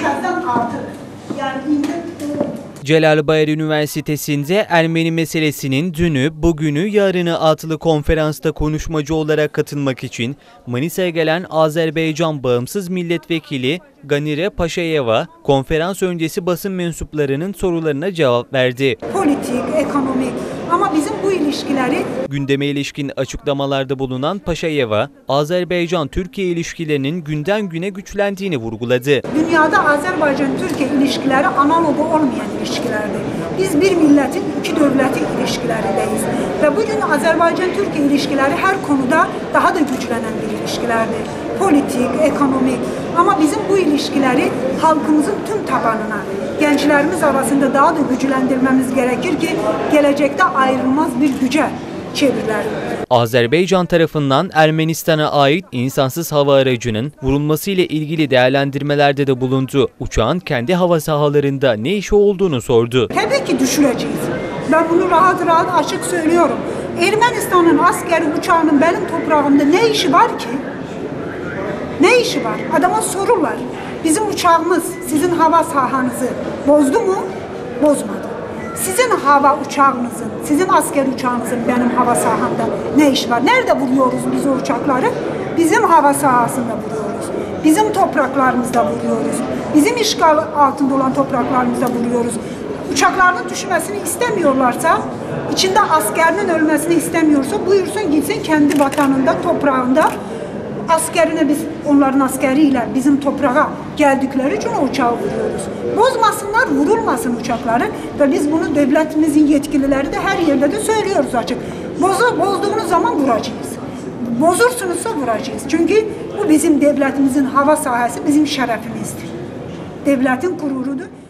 merkezden artık. Yani Celalbayır Üniversitesi'nde Ermeni meselesinin dünü, bugünü, yarını adlı konferansta konuşmacı olarak katılmak için Manisa'ya gelen Azerbaycan Bağımsız Milletvekili Ganire Paşayeva, konferans öncesi basın mensuplarının sorularına cevap verdi. Politik, ekonomik ama bizim bu ilişkileri... Gündeme ilişkin açıklamalarda bulunan Paşayeva, Azerbaycan-Türkiye ilişkilerinin günden güne güçlendiğini vurguladı. Dünyada Azerbaycan-Türkiye ilişkileri analogu olmayan ilişkilerdir. Biz bir milletin iki devletin ilişkilerindeyiz. Ve bugün Azerbaycan-Türkiye ilişkileri her konuda daha da güçlenen bir ilişkilerdir. Politik, ekonomik ama bizim bu ilişkileri halkımızın tüm tabanına, gençlerimiz arasında daha da güçlendirmemiz gerekir ki gelecekte ayrılmaz bir güce çevirirler. Azerbaycan tarafından Ermenistan'a ait insansız hava aracının vurulması ile ilgili değerlendirmelerde de bulundu. Uçağın kendi hava sahalarında ne işi olduğunu sordu. Tabii ki düşüreceğiz. Ben bunu rahat açık söylüyorum. Ermenistan'ın askeri uçağının benim toprağımda ne işi var ki? Ne işi var? Adama sorurlar. Bizim uçağımız sizin hava sahanızı bozdu mu? Bozmadı. Sizin hava uçağınızın, sizin asker uçağınızın benim hava sahamda ne işi var? Nerede vuruyoruz biz o uçakları? Bizim hava sahasında vuruyoruz. Bizim topraklarımızda vuruyoruz. Bizim işgal altında olan topraklarımızda vuruyoruz. Uçakların düşmesini istemiyorlarsa, içinde askerinin ölmesini istemiyorsa buyursun gitsin kendi vatanında, toprağında. Askerine biz onların askeriyle bizim toprağa geldikleri için o uçağı vuruyoruz. Bozmasınlar, vurulmasın uçakları ve biz bunu devletimizin yetkilileri de her yerde de söylüyoruz açık. Bozduğunuz zaman vuracağız. Bozursunuzsa vuracağız. Çünkü bu bizim devletimizin hava sahası bizim şerefimizdir. Devletin gururudur.